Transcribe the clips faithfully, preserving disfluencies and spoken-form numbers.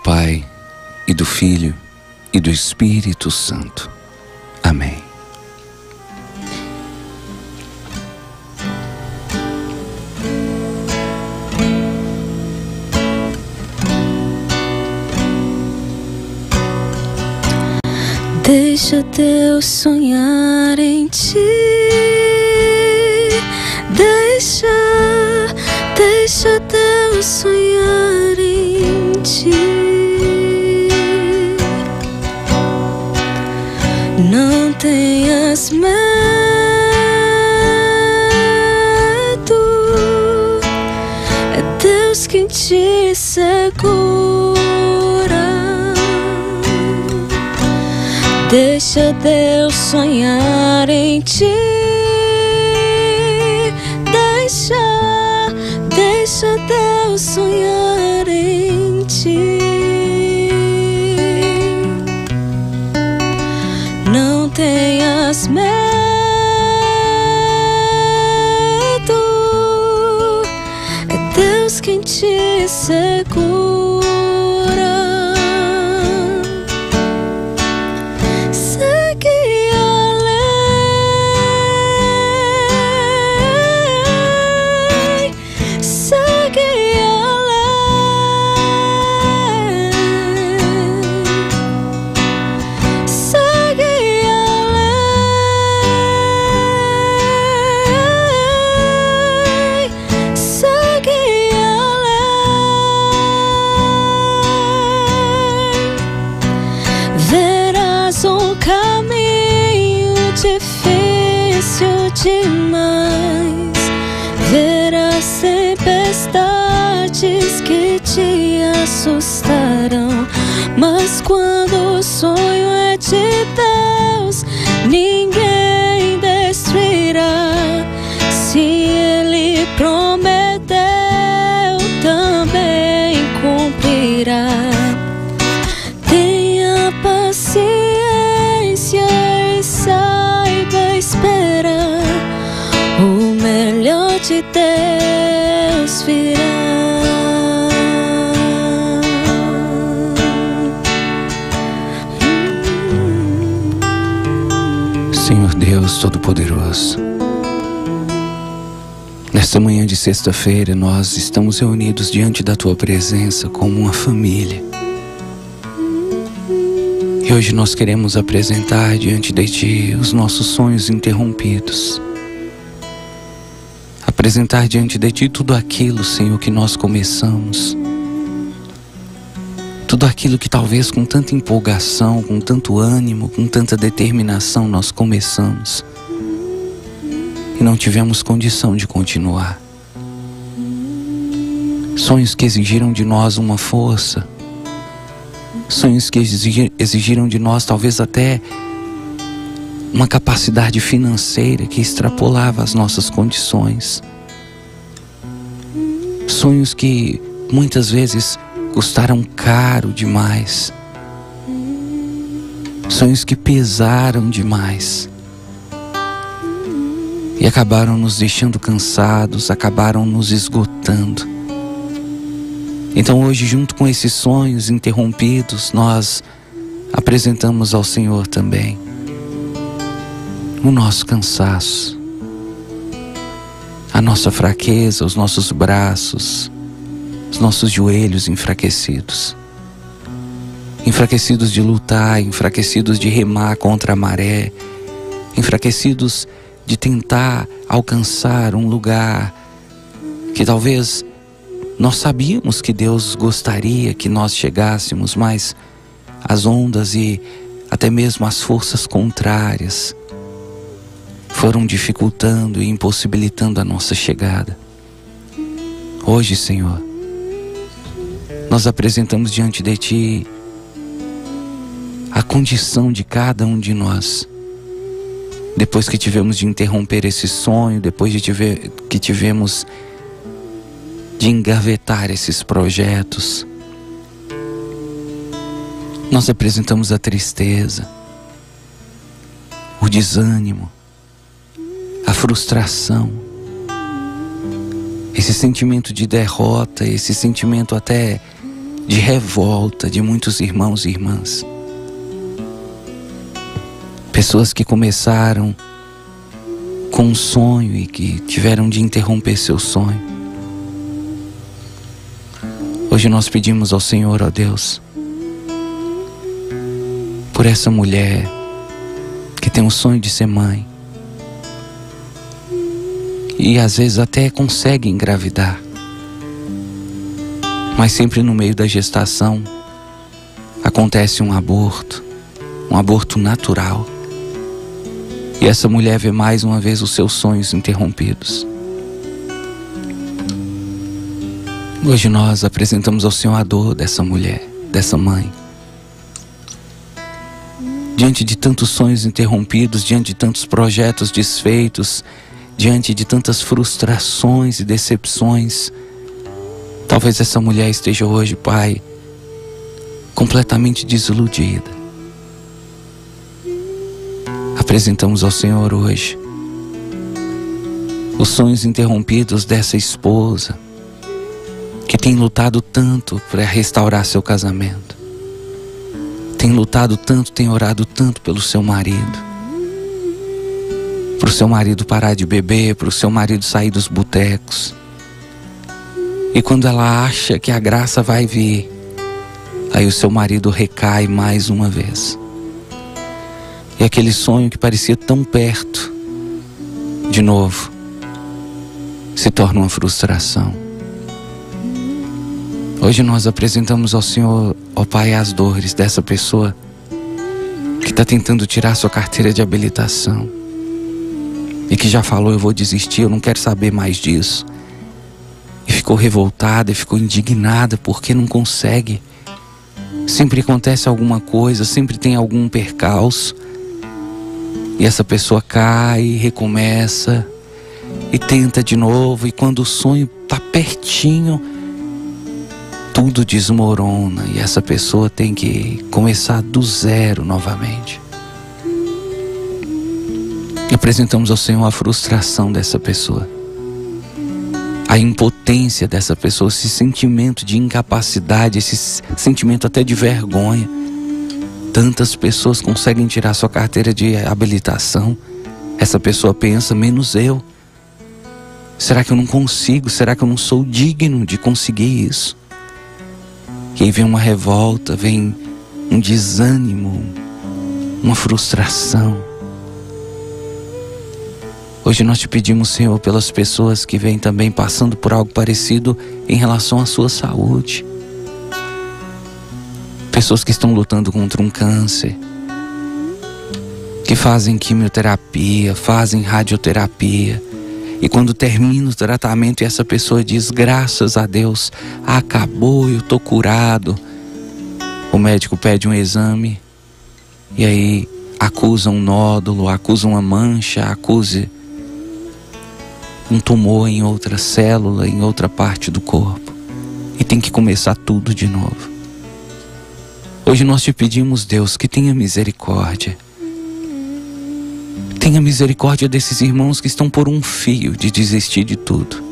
Pai, e do Filho, e do Espírito Santo. Amém. Deixa Deus sonhar em ti. Deixa, deixa Deus sonhar em ti. Não tenhas medo, é Deus quem te segura. Deixa Deus sonhar em ti. Deixa, deixa Deus sonhar em ti. Não tenhas medo, é Deus quem te segura. Difícil demais, verás tempestades que te assustarão, mas quando o sonho é de Deus, ninguém destruirá. Se Ele prometeu, também cumprirá. Tenha paciência e saiba esperar, o melhor de Deus virá. Senhor Deus Todo-Poderoso, nesta manhã de sexta-feira nós estamos reunidos diante da Tua presença como uma família. E hoje nós queremos apresentar diante de Ti os nossos sonhos interrompidos. Apresentar diante de Ti tudo aquilo, Senhor, que nós começamos. Tudo aquilo que talvez com tanta empolgação, com tanto ânimo, com tanta determinação nós começamos e não tivemos condição de continuar. Sonhos que exigiram de nós uma força, sonhos que exigiram de nós talvez até uma capacidade financeira que extrapolava as nossas condições. Sonhos que muitas vezes custaram caro demais. Sonhos que pesaram demais e acabaram nos deixando cansados, acabaram nos esgotando. Então hoje, junto com esses sonhos interrompidos, nós apresentamos ao Senhor também o nosso cansaço, a nossa fraqueza, os nossos braços, os nossos joelhos enfraquecidos. Enfraquecidos de lutar, enfraquecidos de remar contra a maré, enfraquecidos de tentar alcançar um lugar que talvez nós sabíamos que Deus gostaria que nós chegássemos, mas as ondas e até mesmo as forças contrárias foram dificultando e impossibilitando a nossa chegada. Hoje, Senhor, nós apresentamos diante de Ti a condição de cada um de nós. Depois que tivemos de interromper esse sonho, depois de tiver, que tivemos de engavetar esses projetos, nós apresentamos a tristeza, o desânimo, a frustração, esse sentimento de derrota, esse sentimento até de revolta de muitos irmãos e irmãs. Pessoas que começaram com um sonho e que tiveram de interromper seu sonho. Hoje nós pedimos ao Senhor, ó Deus, por essa mulher que tem o sonho de ser mãe e às vezes até consegue engravidar, mas sempre no meio da gestação acontece um aborto, um aborto natural. E essa mulher vê mais uma vez os seus sonhos interrompidos. Hoje nós apresentamos ao Senhor a dor dessa mulher, dessa mãe. Diante de tantos sonhos interrompidos, diante de tantos projetos desfeitos, diante de tantas frustrações e decepções, talvez essa mulher esteja hoje, Pai, completamente desiludida. Apresentamos ao Senhor hoje os sonhos interrompidos dessa esposa que tem lutado tanto para restaurar seu casamento, tem lutado tanto, tem orado tanto pelo seu marido, para o seu marido parar de beber, para o seu marido sair dos botecos. E quando ela acha que a graça vai vir, aí o seu marido recai mais uma vez. E aquele sonho que parecia tão perto, de novo, se torna uma frustração. Hoje nós apresentamos ao Senhor, ó Pai, as dores dessa pessoa que está tentando tirar sua carteira de habilitação e que já falou: eu vou desistir, eu não quero saber mais disso. E ficou revoltada e ficou indignada porque não consegue. Sempre acontece alguma coisa, sempre tem algum percalço. E essa pessoa cai, recomeça e tenta de novo. E quando o sonho está pertinho, tudo desmorona. E essa pessoa tem que começar do zero novamente. E apresentamos ao Senhor a frustração dessa pessoa, a impotência dessa pessoa, esse sentimento de incapacidade, esse sentimento até de vergonha. Tantas pessoas conseguem tirar sua carteira de habilitação. Essa pessoa pensa: menos eu. Será que eu não consigo? Será que eu não sou digno de conseguir isso? E aí vem uma revolta, vem um desânimo, uma frustração. Hoje nós te pedimos, Senhor, pelas pessoas que vêm também passando por algo parecido em relação à sua saúde. Pessoas que estão lutando contra um câncer, que fazem quimioterapia, fazem radioterapia, e quando termina o tratamento e essa pessoa diz: graças a Deus, acabou, eu estou curado. O médico pede um exame e aí acusa um nódulo, acusa uma mancha, acusa um tumor em outra célula, em outra parte do corpo, e tem que começar tudo de novo. Hoje nós te pedimos, Deus, que tenha misericórdia. Tenha misericórdia desses irmãos que estão por um fio de desistir de tudo.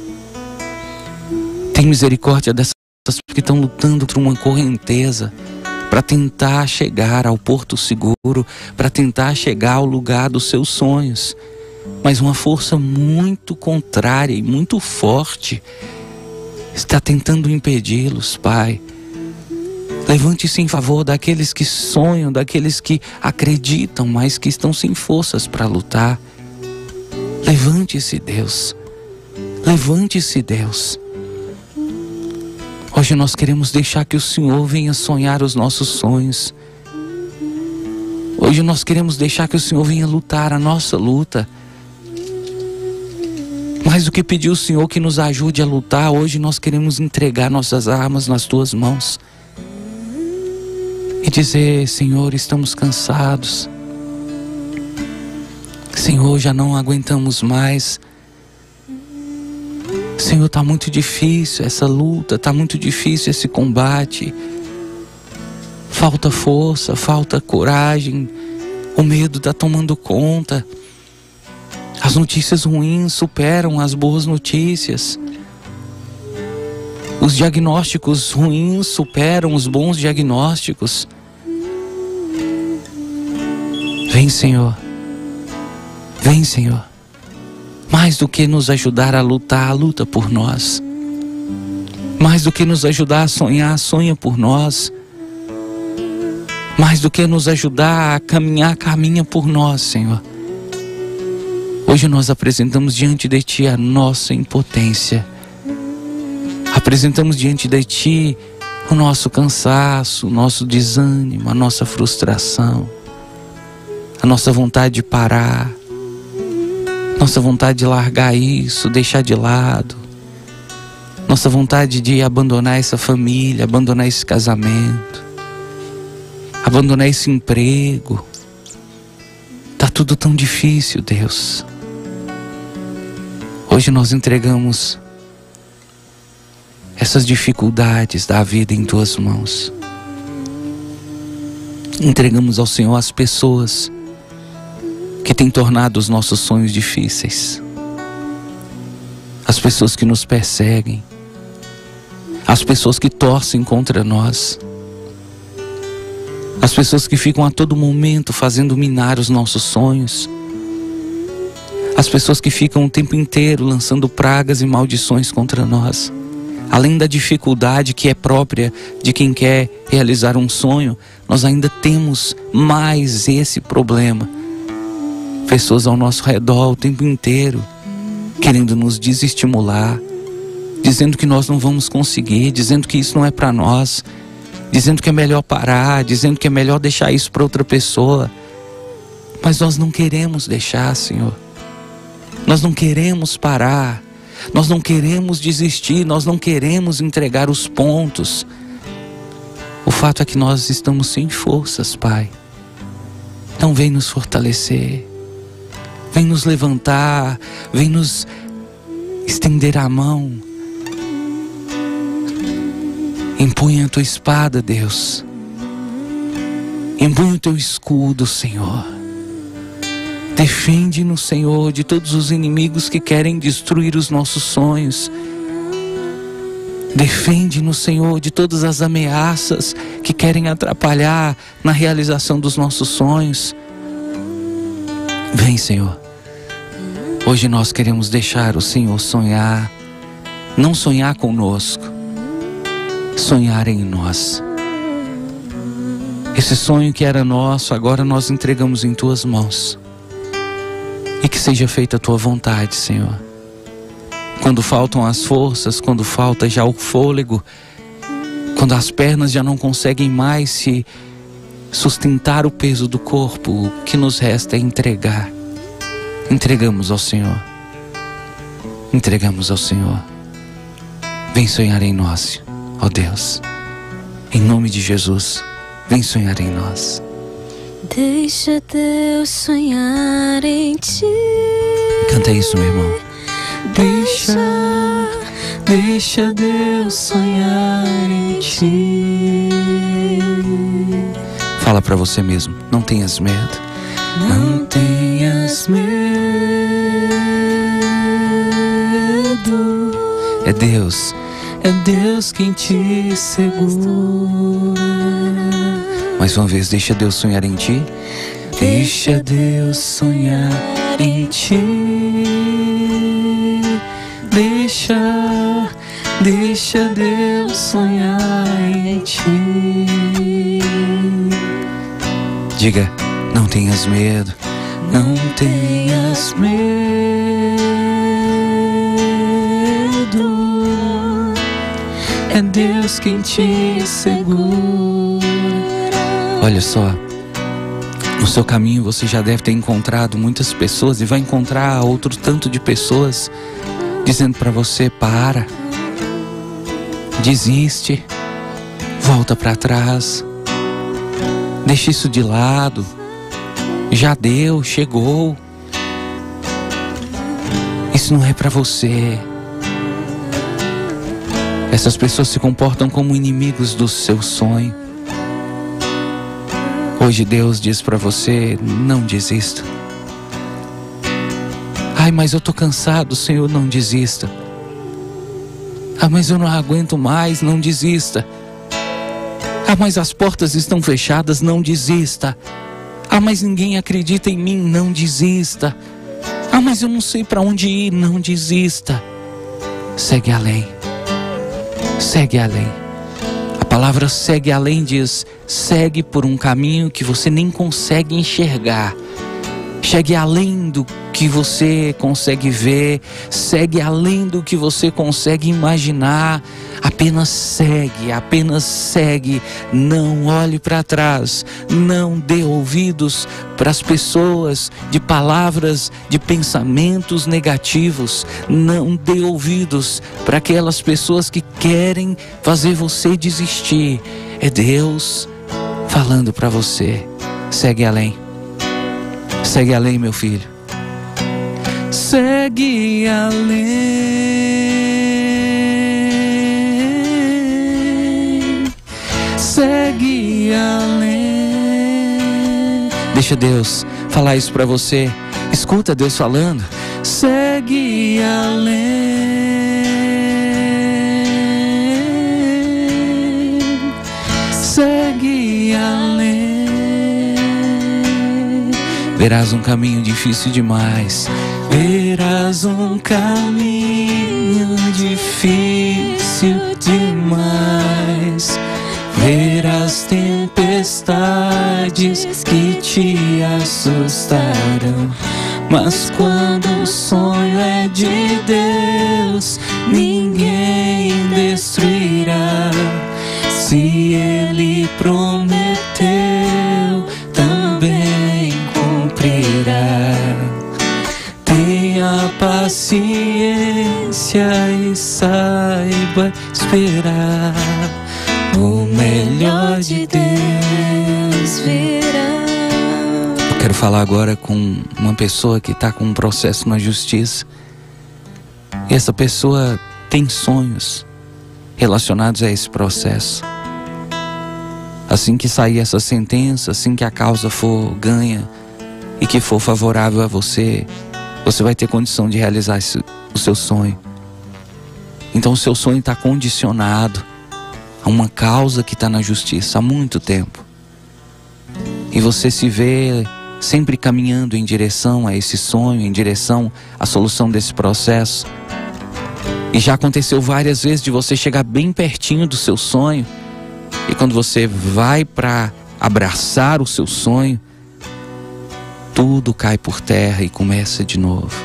Tenha misericórdia dessas pessoas que estão lutando por uma correnteza para tentar chegar ao porto seguro, para tentar chegar ao lugar dos seus sonhos. Mas uma força muito contrária e muito forte está tentando impedi-los, Pai. Levante-se em favor daqueles que sonham, daqueles que acreditam, mas que estão sem forças para lutar. Levante-se, Deus. Levante-se, Deus. Hoje nós queremos deixar que o Senhor venha sonhar os nossos sonhos. Hoje nós queremos deixar que o Senhor venha lutar a nossa luta. Mais do que pedir ao Senhor que nos ajude a lutar, hoje nós queremos entregar nossas armas nas tuas mãos e dizer: Senhor, estamos cansados. Senhor, já não aguentamos mais. Senhor, está muito difícil essa luta, está muito difícil esse combate. Falta força, falta coragem, o medo está tomando conta. As notícias ruins superam as boas notícias. Os diagnósticos ruins superam os bons diagnósticos. Vem, Senhor. Vem, Senhor. Mais do que nos ajudar a lutar, luta por nós. Mais do que nos ajudar a sonhar, sonha por nós. Mais do que nos ajudar a caminhar, caminha por nós, Senhor. Hoje nós apresentamos diante de Ti a nossa impotência. Apresentamos diante de Ti o nosso cansaço, o nosso desânimo, a nossa frustração, a nossa vontade de parar, nossa vontade de largar isso, deixar de lado, nossa vontade de abandonar essa família, abandonar esse casamento, abandonar esse emprego. Tá tudo tão difícil, Deus. Hoje nós entregamos essas dificuldades da vida em Tuas mãos. Entregamos ao Senhor as pessoas que têm tornado os nossos sonhos difíceis. As pessoas que nos perseguem. As pessoas que torcem contra nós. As pessoas que ficam a todo momento fazendo minar os nossos sonhos. As pessoas que ficam o tempo inteiro lançando pragas e maldições contra nós. Além da dificuldade que é própria de quem quer realizar um sonho, nós ainda temos mais esse problema. Pessoas ao nosso redor o tempo inteiro, querendo nos desestimular, dizendo que nós não vamos conseguir, dizendo que isso não é para nós, dizendo que é melhor parar, dizendo que é melhor deixar isso para outra pessoa. Mas nós não queremos deixar, Senhor. Nós não queremos parar. Nós não queremos desistir, nós não queremos entregar os pontos. O fato é que nós estamos sem forças, Pai. Então vem nos fortalecer, vem nos levantar, vem nos estender a mão. Empunha a Tua espada, Deus. Empunha o Teu escudo, Senhor. Defende-nos, Senhor, de todos os inimigos que querem destruir os nossos sonhos. Defende-nos, Senhor, de todas as ameaças que querem atrapalhar na realização dos nossos sonhos. Vem, Senhor. Hoje nós queremos deixar o Senhor sonhar. Não sonhar conosco, sonhar em nós. Esse sonho que era nosso, agora nós entregamos em Tuas mãos. E que seja feita a Tua vontade, Senhor. Quando faltam as forças, quando falta já o fôlego, quando as pernas já não conseguem mais se sustentar o peso do corpo, o que nos resta é entregar. Entregamos ao Senhor. Entregamos ao Senhor. Vem sonhar em nós, ó Deus. Em nome de Jesus, vem sonhar em nós. Deixa Deus sonhar em Ti. Canta isso, meu irmão. Deixa, deixa Deus sonhar em Ti. Fala pra você mesmo, não tenhas medo. Não tenhas medo. É Deus, é Deus quem te segura. Mais uma vez, deixa Deus sonhar em ti. Deixa Deus sonhar em ti. Deixa, deixa Deus sonhar em ti. Diga, não tenhas medo, não tenhas medo. É Deus quem te segura. Olha só, no seu caminho você já deve ter encontrado muitas pessoas e vai encontrar outro tanto de pessoas dizendo para você: para, desiste, volta para trás, deixa isso de lado, já deu, chegou, isso não é para você. Essas pessoas se comportam como inimigos do seu sonho. Hoje Deus diz para você: não desista. Ai, mas eu tô cansado, Senhor, não desista. Ah, mas eu não aguento mais, não desista. Ah, mas as portas estão fechadas, não desista. Ah, mas ninguém acredita em mim, não desista. Ah, mas eu não sei para onde ir, não desista. Segue além. Segue além. A palavra segue além diz: segue por um caminho que você nem consegue enxergar. Segue além do que você consegue ver. Segue além do que você consegue imaginar. Apenas segue, apenas segue. Não olhe para trás. Não dê ouvidos para as pessoas de palavras, de pensamentos negativos. Não dê ouvidos para aquelas pessoas que querem fazer você desistir. É Deus falando para você: segue além. Segue além, meu filho. Segue além. Segue além. Deixa Deus falar isso para você. Escuta Deus falando. Segue além. Segue além. Verás um caminho difícil demais. Verás um caminho difícil demais. Verás tempestades que te assustarão. Mas quando o sonho é de Deus, ninguém destruirá. Se Ele prometeu, também cumprirá. Tenha paciência e saiba esperar. O melhor de Deus virá. Eu quero falar agora com uma pessoa que está com um processo na justiça. E essa pessoa tem sonhos relacionados a esse processo. Assim que sair essa sentença, assim que a causa for ganha e que for favorável a você, você vai ter condição de realizar esse, o seu sonho. Então o seu sonho está condicionado a uma causa que está na justiça há muito tempo. E você se vê sempre caminhando em direção a esse sonho, em direção à solução desse processo. E já aconteceu várias vezes de você chegar bem pertinho do seu sonho, e quando você vai para abraçar o seu sonho, tudo cai por terra e começa de novo.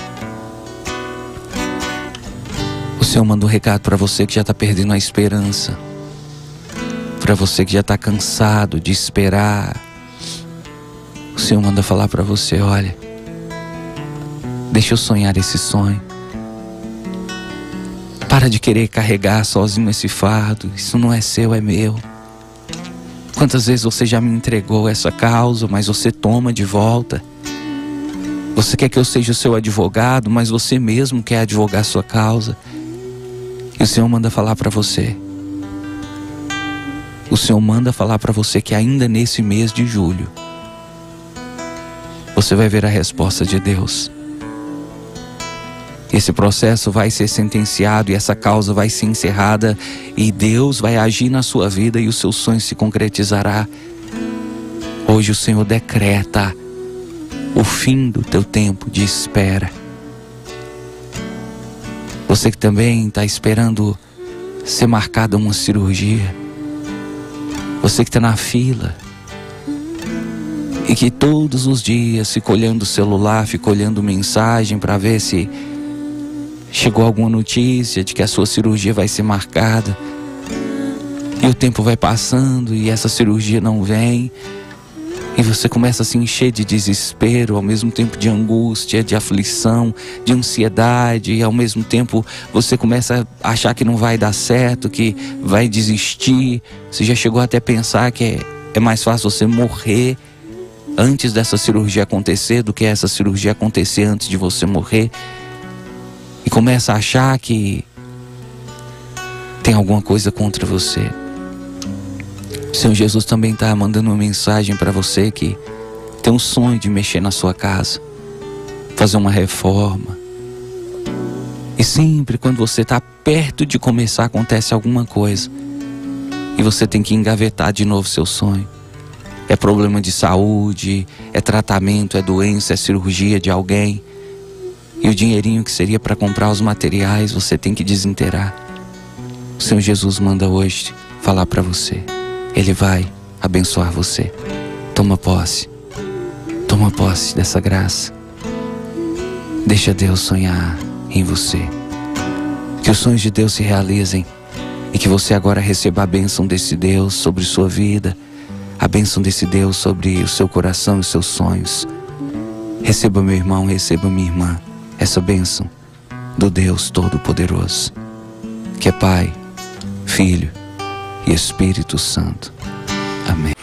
O Senhor manda um recado para você que já está perdendo a esperança, para você que já está cansado de esperar. O Senhor manda falar para você: olha, deixa eu sonhar esse sonho. Para de querer carregar sozinho esse fardo. Isso não é seu, é meu. Quantas vezes você já me entregou essa causa, mas você toma de volta. Você quer que eu seja o seu advogado, mas você mesmo quer advogar a sua causa. E o Senhor manda falar para você. O Senhor manda falar para você que ainda nesse mês de julho, você vai ver a resposta de Deus. Esse processo vai ser sentenciado e essa causa vai ser encerrada, e Deus vai agir na sua vida e o seu sonho se concretizará. Hoje o Senhor decreta o fim do teu tempo de espera. Você que também está esperando ser marcada uma cirurgia, você que está na fila e que todos os dias fica olhando o celular, fica olhando mensagem para ver se chegou alguma notícia de que a sua cirurgia vai ser marcada, e o tempo vai passando e essa cirurgia não vem, e você começa a se encher de desespero, ao mesmo tempo de angústia, de aflição, de ansiedade, e ao mesmo tempo você começa a achar que não vai dar certo, que vai desistir. Você já chegou até a pensar que é, é mais fácil você morrer antes dessa cirurgia acontecer do que essa cirurgia acontecer antes de você morrer. E começa a achar que tem alguma coisa contra você. O Senhor Jesus também está mandando uma mensagem para você que tem um sonho de mexer na sua casa, fazer uma reforma. E E sempre quando você está perto de começar, acontece alguma coisa e você tem que engavetar de novo seu sonho. É problema de saúde, é tratamento, é doença, é cirurgia de alguém. E o dinheirinho que seria para comprar os materiais, você tem que desinteirar. O Senhor Jesus manda hoje falar para você. Ele vai abençoar você. Toma posse. Toma posse dessa graça. Deixa Deus sonhar em você. Que os sonhos de Deus se realizem e que você agora receba a bênção desse Deus sobre sua vida, a bênção desse Deus sobre o seu coração e os seus sonhos. Receba, meu irmão, receba, minha irmã, essa bênção do Deus Todo-Poderoso, que é Pai, Filho e Espírito Santo. Amém.